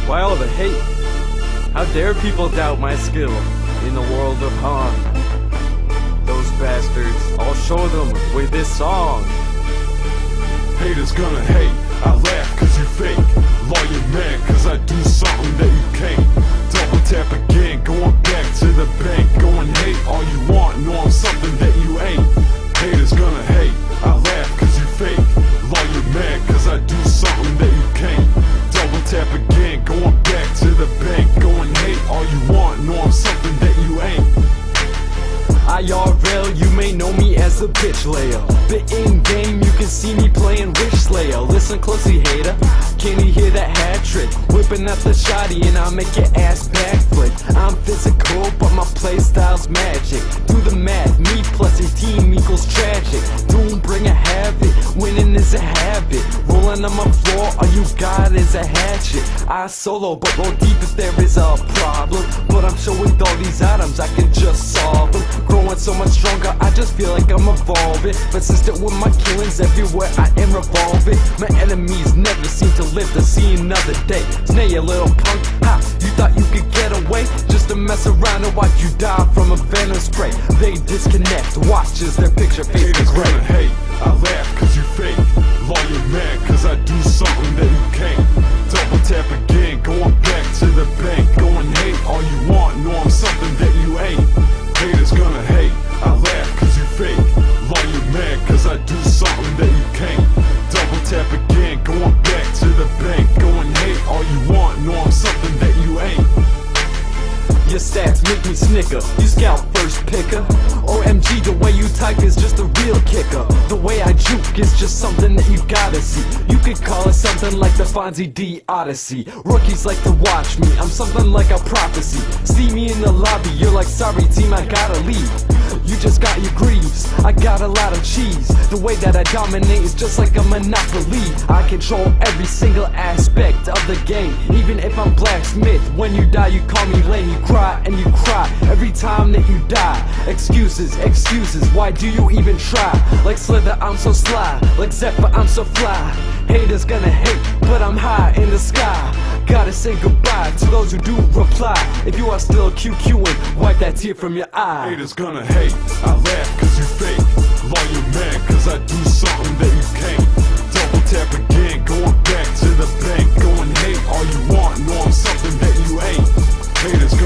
Why all the hate? How dare people doubt my skill in the world of harm? Those bastards, I'll show them with this song. Haters gonna hate, I laugh cause you fake. Lawyer mad cause I do something that you can't. Double tap again, going back to the bank. Go and hate all you want, know I'm something that you ain't. Haters gonna hate, I laugh cause you fake. Lawyer mad cause I do something that you can't. Double tap again, going back to the bank. Go and hate all you want, know I'm something that you ain't. IRL, you may know me as the bitch layer. But in game, you can see me playing Witch Slayer. Listen closely, hater. Can you hear that hat trick? Whipping up the shotty and I'll make your ass backflip. I'm physical, but my playstyle's magic. Do the math, me plus your team equals tragic. Doom bring a habit, winning is a habit. Rolling on my floor, all you got is a hatchet. I solo, but roll deep if there is a problem. But I'm sure with all these items, I can just solve them. Growing so much stronger, I just feel like I'm evolving. Persistent with my killings, everywhere I am revolving. My enemies never seem to live to see another day. Snare, you little punk, ha, you thought you could get away? Just to mess around and watch you die from a venom spray. They disconnect, watch as their picture fades to Haters gray. gonna hate, I laugh cause you fake. Lawyer mad cause I do something that you can't. Double tap again, going back to the bank. Go and hate all you want, know I'm something that you ain't. Haters gonna hate, I laugh cause you fake. Lawyer mad cause I do something that you can't. Double tap again, going back to the bank. Go and hate all you want, know I'm something that you ain't. Your stats make me snicker, you scout first picker. OMG, the way you type is just a real kicker. The way I juke is just something that you gotta see. You could call it something like the Fonzie D Odyssey. Rookies like to watch me, I'm something like a prophecy. See me in the lobby, you're like, sorry team, I gotta leave. You just got your greaves, I got a lot of cheese. The way that I dominate is just like a monopoly. I control every single aspect of the game. Even if I'm blacksmith, when you die you call me lame. You cry and you cry every time that you die. Excuses, excuses, why do you even try? Like Slither, I'm so sly. Like Zephyr, I'm so fly. Haters gonna hate, but I'm high in the sky. Gotta say goodbye to those who do reply. If you are still QQing, wipe that tear from your eye. Haters gonna hate, I laugh cause you fake. Lawyer mad cause I do something that you can't. Double tap again, going back to the bank. Go and hate all you want, know I'm something that you ain't. Haters